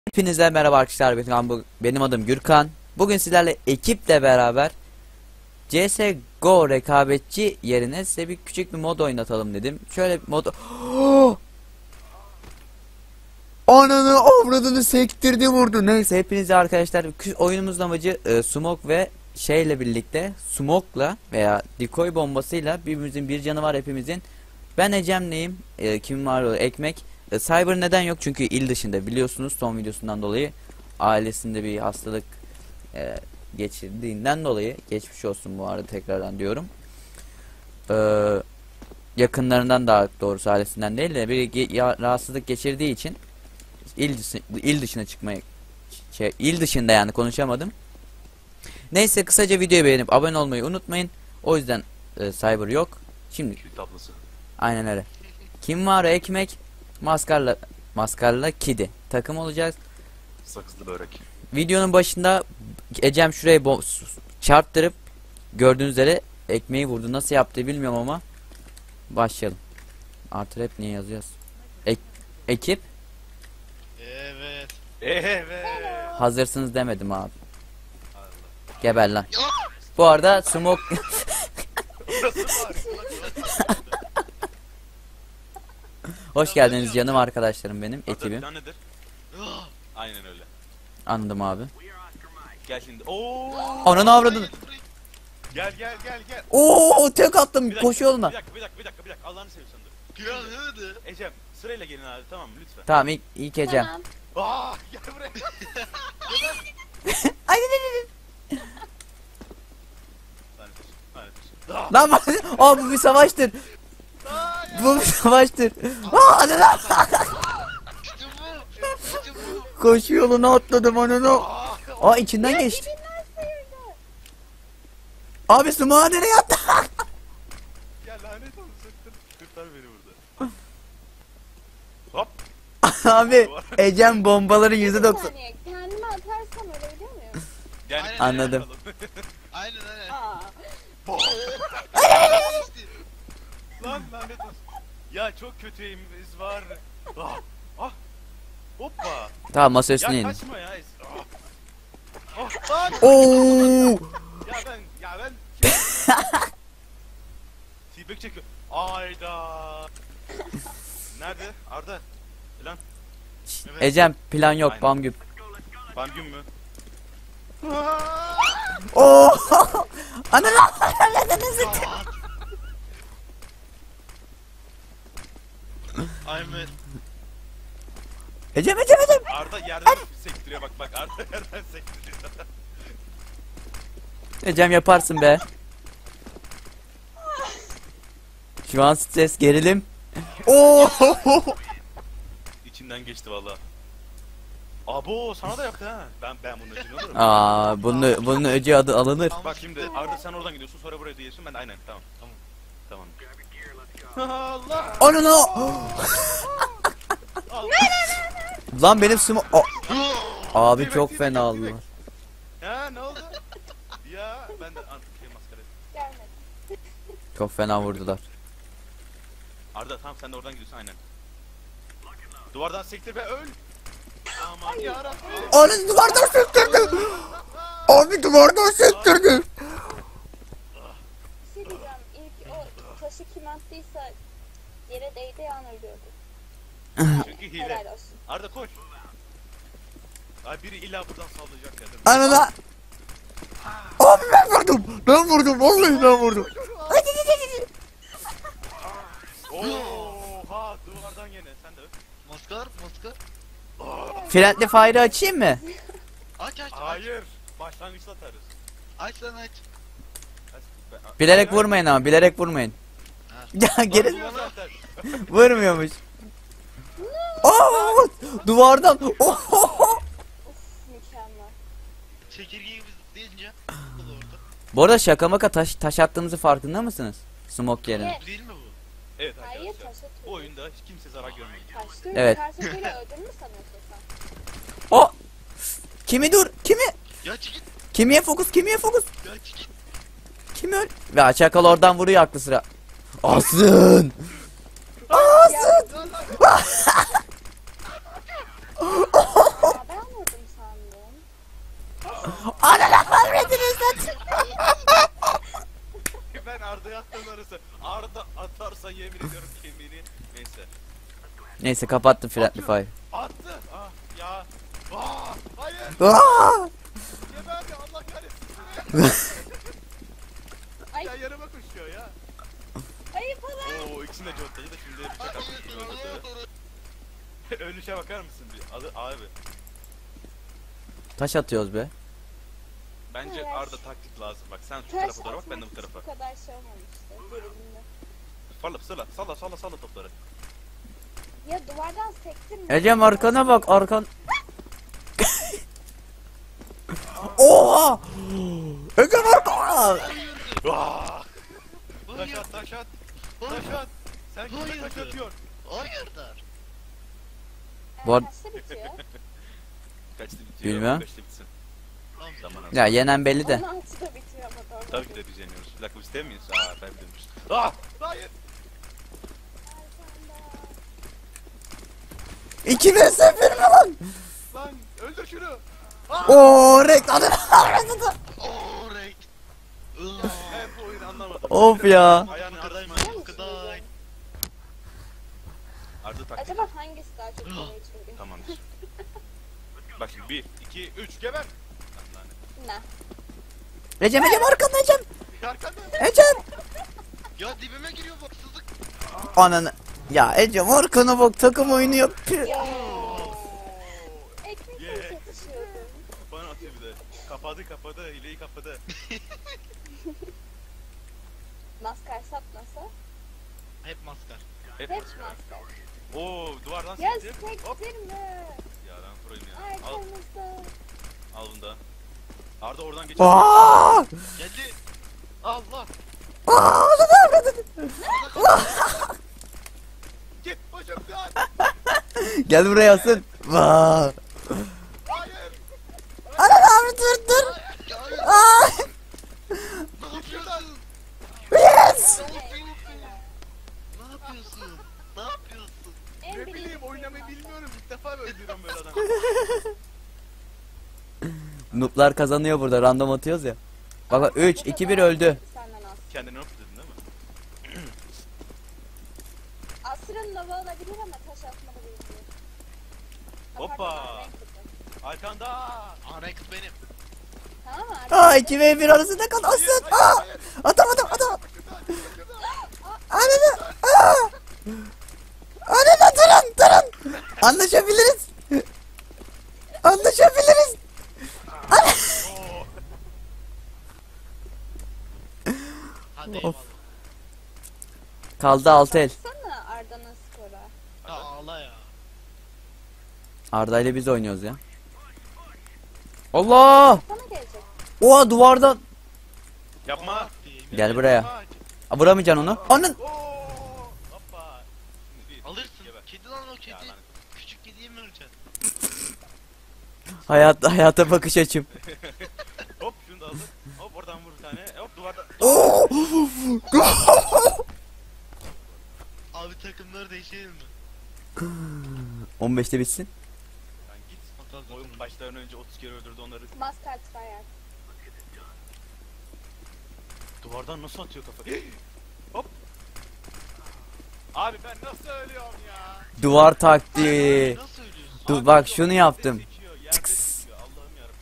Hepinize merhaba arkadaşlar. Benim adım Gürkan. Bugün sizlerle ekiple beraber CSGO rekabetçi yerine size bir küçük bir mod oynatalım dedim. Şöyle bir mod... Ananı avradını sektirdi vurdu. Neyse hepinize arkadaşlar, oyunumuzun amacı smoke ve şeyle birlikte, smoke'la veya decoy bombasıyla birbirimizin bir canı var hepimizin. Ben Ecem'leyim. Kim var o? Ekmek. Cyber neden yok? Çünkü il dışında, biliyorsunuz son videosundan dolayı ailesinde bir hastalık geçirdiğinden dolayı, geçmiş olsun bu arada tekrardan diyorum. Yakınlarından, daha doğrusu ailesinden değil de bir rahatsızlık geçirdiği için il dışına çıkmaya il dışında, yani konuşamadım. Neyse, kısaca videoyu beğenip abone olmayı unutmayın. O yüzden Cyber yok. Şimdi aynen öyle. Kim var? Ekmek, maskarla kidi takım olacağız. Sakızlı börek. Videonun başında Ecem şurayı çarptırıp gördüğünüz üzere ekmeği vurdu. Nasıl yaptığı bilmiyorum ama başlayalım. Artı hep niye yazıyoruz? Ekip Evet. hazırsınız demedim abi. Geber lan. Bu arada smoke hoş geldiniz canım arkadaşlarım, benim ekibim. Plan nedir? Aynen öyle. Anladım abi. Gel şimdi. Oo! Ananı avradın. Gel. Oo, tek attım Bir dakika, koşu yoluna. Bir dakika. Allah'ını seviyorsan dur. Plan hadi. Ecem, sırayla gelin abi, tamam mı, lütfen. Tamam, ilk Ecem. Aa, gel buraya. Ay, Lanet olsun. lan bu bir savaştır. Bu bir savaştır. Lan. İşte bu. Koşu yoluna atladım ananı. Aa, içinden geçti. Abi sumağı nereye attı? Gel, lanet olsun. Kurtar beni burada. Hop. Abi Ecem bombaların Bir %90. saniye, kendimi atarsam öyle biliyor muyum? Gel. Aynen. Anladım. Aynen. Aa, Lan lanet olsun. Ya çok kötü aim'imiz var. Ah. Hoppa. Tamam, masa üstüne Ya in. kaçma ya. Lan. Oo! Ya ben T-Bag çekiyor. Ayda. Nerede? Arda. Lan. Evet. Ecem plan yok, Aynen. bam güp. Bamgün mü? Oo! Ananı. Aynen. Ecem. Arda yerden sektiriyor, bak Arda yerden sektiriyor. Ecem yaparsın be. Şu an stres, gerilim. Oo! İçinden geçti valla. Abo, sana da yaptı ha. Ben bunun öcünü alırım. Aa, bunun öcü adı alınır. Bak şimdi Arda, sen oradan gidiyorsun, sonra buraya diyorsun, ben de aynen, tamam. Allah! Ananı. Allah! Lan benim sumo... Abi çok fena oldu. Ya ne oldu? Ya ben de maskara. gelmedi. Çok fena vurdular. Arda tamam, sen de oradan gidiyorsun aynen. Duvardan sektir ve öl. Aman yarabbim. Ananı duvardan sektirdi. Abi duvardan sektirdi. Bir şey diyeceğim, ilk o taşı kim attıysa yere değdiği an ölüyordu. Çünkü hile. Helal olsun. Arda koş. Ay, biri illa buradan sallayacak ya. Ananı. Abi ben vurdum. Vallahi ben vurdum. Oha, duvardan gene sen de öl. Maskar. Friendly fire açayım mı? Aç. Hayır. Başlangıçta atarız. Aç lan aç. Bilerek vurmayın ama, bilerek vurmayın. Ya geri Vuruyor zaten. vurmuyormuş. Oo! Duvardan. Uf, mükemmel. Çekirge gibi zıplayınca. Bu da orada. Bu arada şaka maka taş attığımızı farkında mısınız? Smoke yerine. Evet. Değil mi bu? Evet Hayır, arkadaşlar. taş atıyor. Bu oyunda hiç kimse zarar görmedi. Taş değil Evet. mi? Karşı böyle öldün mü sanıyorsun sen? O! Kimi dur? Kimi? Ya çekil. Kimiye fokus? Ya çekil. Kim öl? Ve çakal oradan vuruyor aklı sıra. Asın! Ya ben Ben Arda'ya attım arası. Arda atarsa yemin ediyorum kemiğini. Neyse. Neyse kapattım Friendly Fire. Attı. Ah ya. Ah hayır. Aa! Geber ya Allah kahretsin. Ay Ya yarıma koşuyor ya. ayıp falan. Oo ikisini de contladı da şimdi bıçak atmışsın öldürdü. Ölüşe bakar mısın bir? Abi. Taş atıyoruz be. Bence Evet. Arda taktik lazım. Bak sen şu Taş tarafa doğru bak ben de bu atmak tarafa. Bu kadar şey olmamıştı gerilinde. Salla topları. Ya duvardan sektirme. Ecem arkana bak arkan. Oha! Ecem arkana. Ah! Taş Hayır. at taş at. Hayır. Taş at. Sen kime Hayır. taş atıyorsun? Hayırdır? Bu ar- Kaçta bitiyor? Kaçta bitiyor? Bilmem. Kaçta bitsin? Tamam. Zaman Ya yenen belli de. 16'da bitiyor ama doğru. Tabii ki de biz yeniyoruz. Bir dakika biz değil miyiz? Aa kaybediyormuş. Ah! Hayır! 2 vs 1 mi lan? Lan öldür şunu! Ooo reklamı. Ooo renk. Ben bu oyunu anlamadım. Of ya. Ayağını Kıdayım ardayım. kıday. Arda taktik. Acaba hangisi daha çok kolay çeviriyor? Tamamdır. Bak şimdi 1, 2, 3 geber! Lan lanet. Ne? Ecem arkanda Ecem. Arkanda. Ecem. Ya dibime giriyor bu haksızlık. Ananı. Ya Ecem arkana bak takım oyunu yapıyor. Ya. Oo. Ekmekle Yeah. çatışıyordum. Bana atıyor bir de. Kapadı. Hileyi kapadı. Maskar satmasa. Hep maskar. Hep Hep maskara. maskar. Oo duvardan Ya sektir. Hop. sektirme. Ya ben proyum ya. Al, Arkamızda. al bunu da. Arda oradan geç. Aa! Geldi. Allah. Git başımdan. Gel buraya asın. Vaa. Hayır. Ananı abi dur. Ya Aa! ne yapıyorsun? Yes. Ne yapıyorsun? Ne yapıyorsun? Ne yapıyorsun? En Ne bilindik bileyim oynamayı maskar. bilmiyorum. İlk defa öldürüyorum böyle adamı. Noob'lar kazanıyor burada random atıyoruz ya. Bak 3 2 1 öldü. Senden az. Kendini öp dedin değil mi? Asrın lava olabilir ama taş atmalı bilmiyor. Hoppa. Arkanda. Aa renk benim. Tamam mı? Aa 2 ve 1 arasında kal asın. Aa! Atamadım. Ananı. Aa! Ananı durun. Anlaşabiliriz. Oo. Hadi Of. eyvallah. Kaldı 6 el. Baksana Arda'nın skora. Ya ağla ya. Arda ile biz oynuyoruz ya. Allah! Sana gelecek. Oha duvardan. Yapma. Gel buraya. Aa, vuramayacaksın onu. Onun. Oo. Hoppa. Şimdi bir, Alırsın. geber. Kedi lan o kedi. Ya lanet. Küçük kediyi mi öleceksin? Hayata bakış açım. Hop şunu da aldım. Hop oradan vur bir tane. Hop duvardan. Oo! Abi takımları değişelim mi? 15'te bitsin. Lan git. Hatta Oyun başlarından önce 30 kere öldürdü onları. Maskar tryhard. Duvardan nasıl atıyor kafayı? Hop. Abi ben nasıl ölüyorum ya? Duvar taktiği. Nasıl söylüyorsun? Dur Abi bak bu şunu yerde yaptım. seçiyor, yerde seçiyor. Allah'ım yarabbim.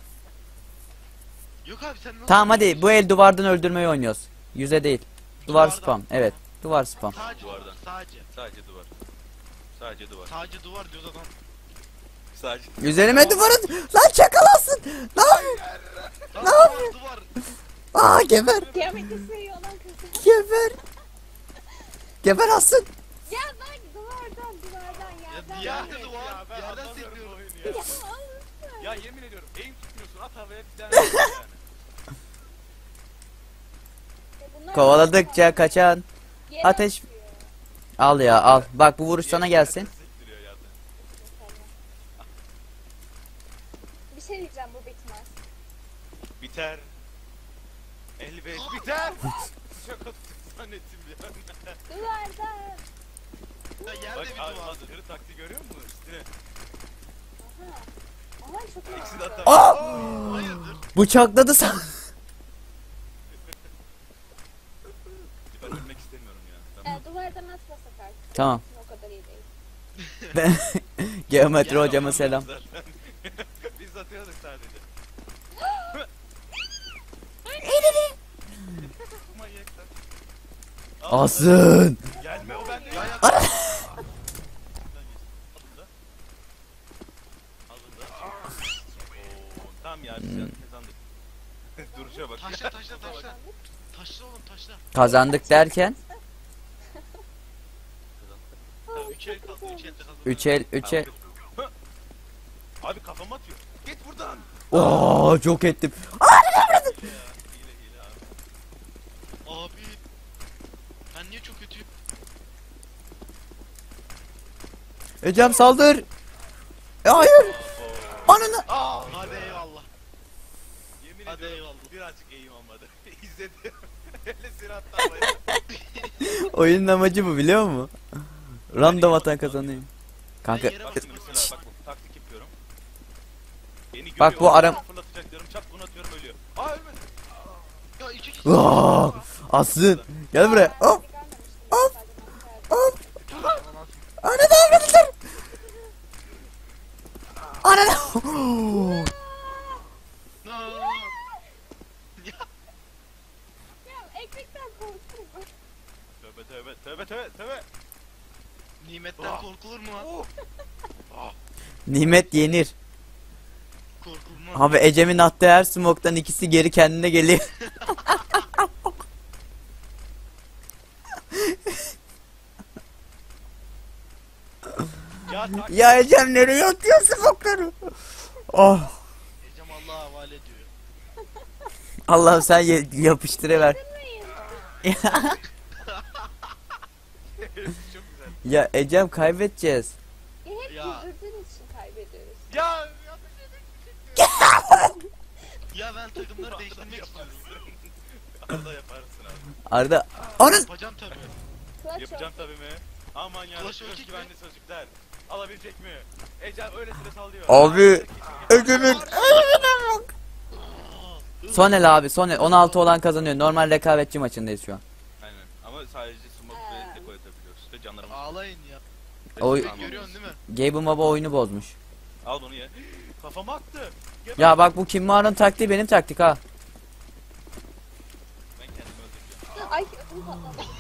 Yok abi sen nasıl Tamam hadi söylüyorsun? bu el duvardan öldürmeyi oynuyoruz. Yüze değil. Duvar Duvardan. spam. Evet. Duvar spam. Sadece Duvardan. duvar. Sadece. Sadece duvar. Sadece duvar. Sadece duvar diyoruz adam. Sadece. Üzerime duvarın. Lan çakalasın. Lan. Ne yapıyorsun? Duvar. Aa geber. Kıyameti sayıyor lan kızı. Geber. Geber asın. Ya bak duvardan yerden. Ya yerden. yerde duvar. Ya ben Yerden anlamıyorum bu sekliyorum. oyunu Ya ya. Allah'ım. Ya yemin ediyorum aim tutmuyorsun at havaya bir tane yani. Bunlar Kovaladıkça kaçan. yere ateş- atıyor. Al ya al. Bak bu vuruş sana gelsin. Sektiriyor ya. Bir şey diyeceğim bu bitmez. Biter. Elbet biter. Çok attık zannettim ya. Duvardan. Ya yerde Bak bir abi duvar. hazırı taktiği görüyor musun? Üstüne. Aha. Ama çok iyi. İkisi de oldu. atar. Aa! Hayırdır? Bıçakladı san. Tamam. O kadar iyi değil. Geometri Ya, hocama tamam selam. zaten. Biz atıyorduk sadece. Manyaklar. Asın. Gelme o bende. Ya ya. Tamam ya biz kazandık. Duruşa bak. Taşla taşla taşla. Taşla oğlum taşla. Kazandık derken Ha, 3 el kaldı 3 elde kaldı. 3 el. Abi kafama atıyor. Git buradan. Oo, çok ettim. Hile abi. Abi. Ben niye çok kötüyüm? Ecem saldır. Hayır. Ananı. Aa, Hadi eyvallah. yemin Hadi ediyorum eyvallah. birazcık eğim olmadı. İzledim. Öyle silah atlamayı. Oyunun amacı bu biliyor musun? Random atan kazanıyor. Kanka Ben yere Bak bastım. şimdi mesela bak bu taktik yapıyorum. Beni görüyor. Bak bu aram- Fırlatacak diyorum. Çat bunu atıyorum ölüyor. Aa ölmedi. Ya 2 kişi. Aa, Asın. Gel buraya. Hop. Hop. Hop. Ananı avradılar. Ananı. Ya ekmekten korkuyorum. Tövbe tövbe tövbe tövbe tövbe. Nimetten korkulur mu lan? Oh. Nimet yenir. Korkulmaz. Abi Ecem'in attığı her smoke'tan ikisi geri kendine geliyor. Ya tak. Ya Ecem nereye atıyorsun smoke'ları? Oh. Ecem Allah'a havale ediyor. Allah'ım sen yapıştırıver. Çok güzel. Ya Ecem kaybedeceğiz. Ya hep Ya. güldürdüğün için kaybediyoruz. Ya Ya ben takımları değiştirmek istiyorum. Arda yaparsın abi. Arda. Anın. Yapacağım tabii. Clutch Yapacağım tabii mi? Aman ya. Flash yok ki Güvenli sözcükler. Alabilecek mi? Ecem öylesine sallıyor. Abi. Ecem'in. Sonel abi Sonel 16 olan kazanıyor. Normal rekabetçi maçındayız şu an. Aynen. Ama sadece smoke ve deko atabiliyoruz. Ve canlarımız. Ağlayın ya. Oy- Tamam. Görüyorsun değil mi? Gabe Baba oyunu bozmuş. Al bunu ye. Kafama attı. Geber. Ya bak bu Kim Mağara'nın taktiği benim taktik ha. Ben kendimi öldüreceğim. Ay ödüm patladı.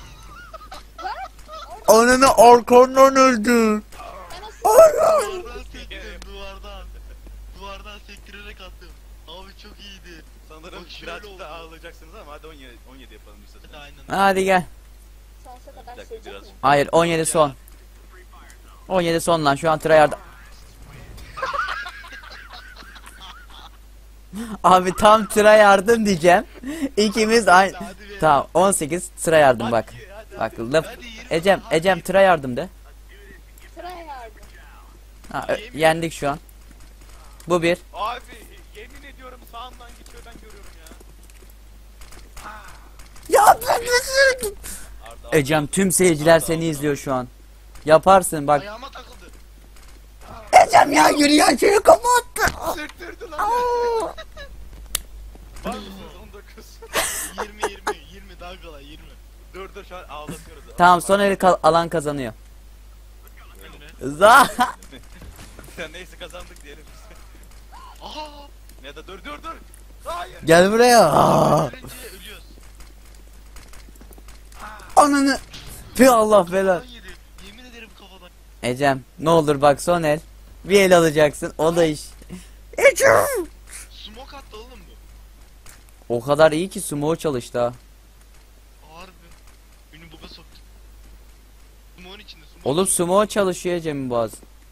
Ananı arkandan öldü. Ben o Duvardan sektirdim duvardan. Duvardan sektirerek attım. Abi çok iyiydi. Sanırım Bak şöyle birazcık oldu. da ağlayacaksınız ama hadi 17 yapalım biz Hadi zaten. aynen. Hadi gel. sonsuza kadar Bir dakika, sürecek biraz- mi? Hayır 17 son. 17 son lan şu an tryhard. Abi tam tryhard'ım diyeceğim. İkimiz aynı. Hadi be. Tamam 18 tryhard'ım bak. Bak laf. Hadi yirmi. Ecem tryhard'ım de. Sıra yardım. Ha, yendik şu an. Bu bir. Abi yemin ediyorum sağımdan geçiyor ben görüyorum ya. Ya Arda Ecem tüm seyirciler seni izliyor şu an. Yaparsın bak. Ayağıma takıldı. Ecem ya yürüyen şeyi kapattı. sürttürdü lan. Var mısınız 19? 20 daha kolay 20. Dur şu an ağlatıyoruz. Tamam son eli alan kazanıyor. Önüne. Za. Ya neyse kazandık diyelim biz. Aha! Ya da dur. Hayır. Gel buraya. Aa. Ölünce ölüyoruz. Ananı. Tüh Allah bela. Kafadan yedi. Yemin ederim kafadan. Ecem ne olur bak son el. Bir el alacaksın o da iş. Ecem. Smoke attı oğlum bu. O kadar iyi ki sumo çalıştı ha. Harbi. Beni buga soktu. Smoke'un içinde smoke. Oğlum sumo çalışıyor Ecem'in boğaz.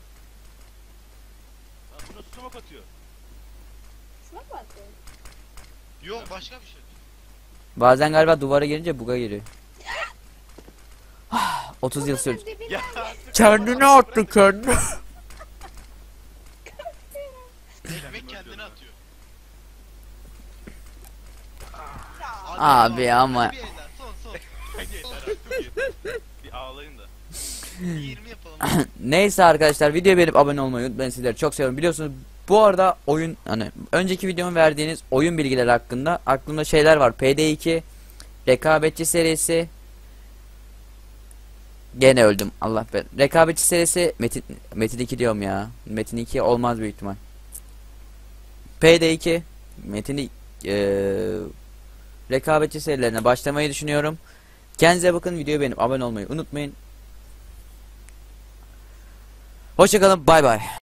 Ha, buna smoke atıyor. Sınav mı atıyorsun? Yok başka bir şey. Bazen galiba duvara girince buga giriyor. 30 yıl sürdü. Dibinden Ya. Kendini attı kendi. Ekmek kendine atıyor. Abi ama. Bir eller son. Yeter artık yeter. Bir ağlayın da. 20 yapalım. Neyse arkadaşlar videoyu beğenip abone olmayı unutmayın, sizleri çok seviyorum. Biliyorsunuz bu arada oyun hani önceki videomun verdiğiniz oyun bilgileri hakkında aklımda şeyler var. PD2, rekabetçi serisi, Gene öldüm. Allah be. Rekabetçi serisi Metin 2 diyorum ya. Metin 2 olmaz büyük ihtimal. PD2 Metin rekabetçi serilerine başlamayı düşünüyorum. Kendinize bakın. Videoyu beğenip abone olmayı unutmayın. Hoşçakalın. Bay bay.